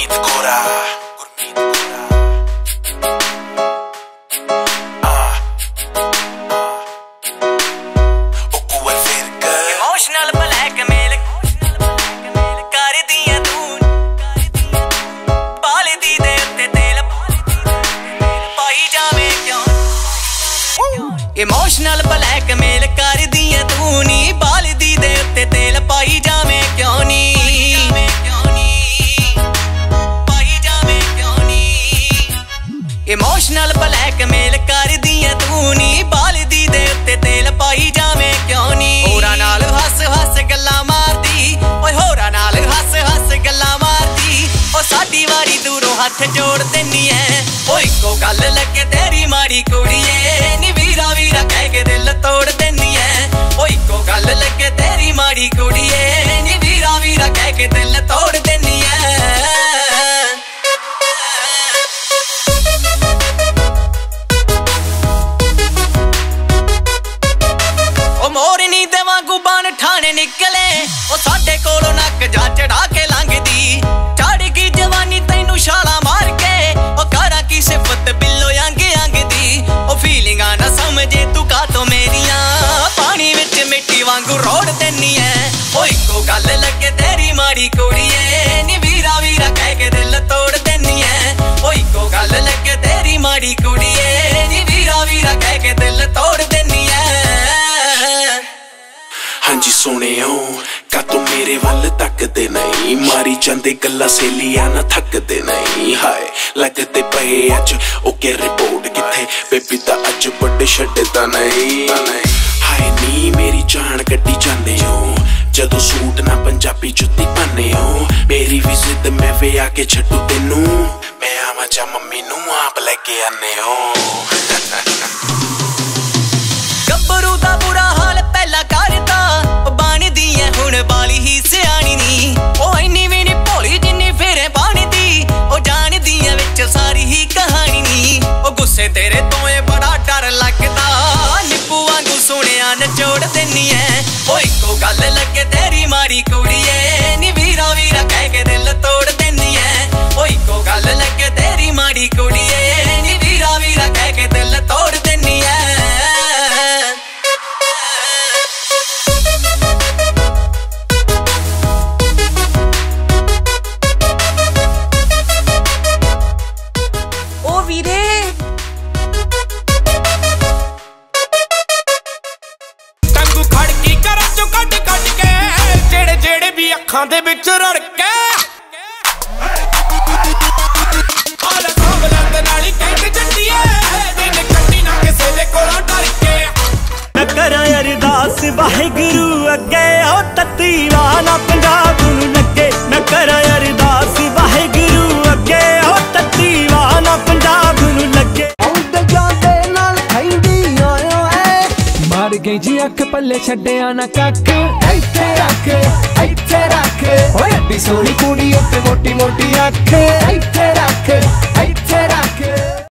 Gurmeet ਖੋਰਾ emotional blackmail ਕਰਦੀਆਂ ਤੂੰ ਬਾਲਦੀ ਦੇ ਉੱਤੇ ਤੇਲ ਪਾਈ ਜਾਵੇ ਕਿਉਂ ਇਮੋਸ਼ਨਲ ਬਲੈਕਮੇਲ ਕਰਦੀਆਂ ਤੂੰ ਨੀ ਬਾਲਦੀ ਦੇ ਉੱਤੇ ਤੇਲ ਪਾਈ ਜਾਵੇ ਕਿਉਂ ਨੀ ਇਮੋਸ਼ਨਲ ਬਲੈਕਮੇਲ ਕਰਦੀਆਂ ਤੂੰ ਨੀ ਬਾਲਦੀ ਦੇ ਉੱਤੇ ਤੇਲ ਪਾਈ ਜਾਵੇਂ ਕਿਉਂ ਨੀ ਹੋਰਾਂ ਨਾਲ ਹੱਸ ਹੱਸ ਗੱਲਾਂ ਮਾਰਦੀ ਓਏ ਹੋਰਾਂ ਨਾਲ ਹੱਸ ਹੱਸ ਗੱਲਾਂ ਮਾਰਦੀ ਓ ਸਾਡੀ ਵਾਰੀ ਦੂਰੋਂ ਹੱਥ ਜੋੜ ਦਿੰਨੀ ਐ ਓ ਇੱਕੋ ਗੱਲ ਲੱਗੇ ਤੇਰੀ ਮਾੜੀ ਕੁੜੀਏ ਨੀ ਵੀਰਾ ਵੀਰਾ ਕਹਿ ਕੇ ਦਿਲ ਤੋੜ ਦਿੰਨੀ ਐ ਓ ਇੱਕੋ ਗੱਲ ਲੱਗੇ ਤੇਰੀ ਮਾੜੀ ਕੁੜੀਏ ਨੀ ਵੀਰਾ ਵੀਰਾ ਕਹਿ ਕੇ ਦਿਲ ਤੋੜ ਦਿੰਨੀ ਐ ਮੋਰਨੀ ਦੇ ਵਾਂਗੂ ਬਣ ਠਾਣੇ ਨਿਕਲੇ ਉਹ ਸਾਡੇ ਕੋਲੋਂ ਨੱਕ ਜਾ ਚੜਾ ਕੇ ਲੰਘਦੀ ਚੜ ਗਈ ਜਵਾਨੀ ਤੈਨੂੰ ਛਾਲਾ ਮਾਰ ਕੇ ਉਹ ਕਰਾਂ ਕੀ ਸਿਫਤ ਬਿੱਲੋ ਅੰਗ ਅੰਗ ਦੀ ਉਹ ਫੀਲਿੰਗਾਂ ਨਾ ਸਮਝੇ ਤੂੰ ਕਾਤੋਂ ਮੇਰੀਆਂ ਪਾਣੀ ਵਿੱਚ ਮਿੱਟੀ ਵਾਂਗੂ ਰੋੜ ਦਿੰਨੀ ਐ ਉਹ ਇੱਕੋ ਗੱਲ ਲੱਗੇ ਤੇਰੀ ਮਾੜੀ ਕੁੜੀਏ ਨੀ ਵੀਰਾ ਵੀਰਾ ਕਹਿ ਕੇ ਦਿਲ ਤੋੜ ਦਿੰਨੀ ਐ ਉਹ ਇੱਕੋ ਗੱਲ ਲੱਗੇ ਤੇਰੀ ਮਾੜੀ ਕੁੜੀਏ ਨੀ ਵੀਰਾ ਵੀਰਾ ਕਹਿ ਕੇ ਦਿਲ ਤੋੜ ਦਿੰਨੀ ਐ ਹਾਂਜੀ ਸੋਹਣਿਓ ਕਾਤੋਂ ਮੇਰੇ ਵੱਲ ਤੱਕਦੇ ਨਹੀਂ ਮਾਰੀ ਜਾਂਦੇ ਗੱਲਾਂ ਸੇਲੀਆਂ ਨਾ ਥੱਕਦੇ ਨਹੀਂ ਹਾਏ ਲੱਗਦੇ ਪਏ ਅੱਜ ਓਕੇ ਰਿਪੋਰਟ ਕਿੱਥੇ ਬੇਬੀ ਤਾਂ ਅੱਜ ਵੱਡੇ ਛੱਡਦਾ ਨਹੀਂ ਹਾਏ ਨੀ ਮੇਰੀ ਜਾਨ ਕੱਢੀ ਜਾਂਦੇ ਹੋ ਜਦੋਂ ਸੂਟ ਨਾ ਪੰਜਾਬੀ ਜੁੱਤੀ ਪਾਨੇ ਹੋ ਮੇਰੀ ਵੀ ਜ਼ਿੱਦ ਮੈਂ ਵਿਆਹ ਕੇ ਛੱਡੂ ਤੈਨੂੰ ਮੈਂ ਆਵਾਂ ਜਾਂ ਮੰਮੀ ਨੂੰ ਆਪ ਲੈ ਕੇ ਆਨੇ ਹੋ ਗੱਭਰੂ ਦਾ ਬੁਰਾ ਹਾਲ ਪਹਿਲਾਂ ਕਰਦਾ ਬਣਦੀ ਐ ਹੁਣ ਬਾਲੀ ਹੀ ਸਿਆਣੀ ਨੀ ਉਹ ਇੰਨੀ ਵੀ ਨੀ ਭੋਲੀ ਜਿੰਨੀ ਫੇਰੇ ਬਣਦੀ ਉਹ ਜਾਣਦੀ ਐ ਵਿੱਚ ਸਾਰੀ ਹੀ ਕਹਾਣੀ ਨੀ ਉਹ ਗੁੱਸੇ ਤੇਰੇ ਤੋਂ ਏ ਬੜਾ ਡਰ ਲੱਗਦਾ ਨਿੱਪੂ ਵਾਂਗੂ ਸੋਹਣਿਆ ਨਚੋੜ ਦਿੰਨੀ ਐ ਉਹ ਇੱਕੋ ਗੱਲ ਲੱਗੇ ਤੇਰੀ ਮਾੜੀ ਕੁੜੀਏ ਨੀ ਵੀਰਾ ਵੀਰਾ ਕਹਿ ਕੇ ਦਿਲ ਤੋੜ ਦਿੰਨੀ ਐ ਉਹ ਇੱਕੋ ਗੱਲ ਲੱਗੇ ਤੇਰੀ ਮਾੜੀ ਕੁੜੀਏ ਨੀ ਵੀਰਾ ਵੀਰਾ ਕਹਿ ਕੇ ਦਿਲ ਤੋੜ ਦਿੰਨੀ ਐ ਅੱਖਾਂ ਦੇ ਵਿੱਚ ਰੜ ਕੇ ਆਲੇ ਸਾਹਮਣੇ ਨਾਲੀ ਕਹਿੰਦੇ ਜੱਟੀਏ ਦਿਨ ਕੱਟੀ ਨਾ ਕਿਸੇ ਦੇ ਕੋਲੋਂ ਡਰ ਕੇ ਮੈਂ ਕਰਾਂ ਅਰਦਾਸ ਵਾਹਿਗੁਰੂ ਅੱਗੇ ਓ ਤੱਤੀ ਵਾਲਾ ਪੰਜਾਬ ਨੂੰ ਲੱਗੇ ਮੈਂ ਕਰਾਂ ਅਰਦਾਸ ਵਾਹਿਗੁਰੂ ਅੱਗੇ ਓ ਤੱਤੀ ਵਾਲਾ ਪੰਜਾਬ ਨੂੰ ਲੱਗੇ ਆਉਂਦੇ ਜਾਂਦੇ ਨਾਲ ਖੈਂਦੀ ਆਇਓ ਐ ਮਾਰ ਗਈ ਜੀ ਅੱਖ ਪੱਲੇ ਛੱਡਿਆ ਨਾ ਕੱਖ ਇੱਥੇ ਰੱਖ ਓਏ ਅੱਡੀ ਸੋਹਣੀ ਕੁੜੀ ਉੱਤੇ ਮੋਟੀ ਮੋਟੀ ਅੱਖ ਇੱਥੇ ਰੱਖ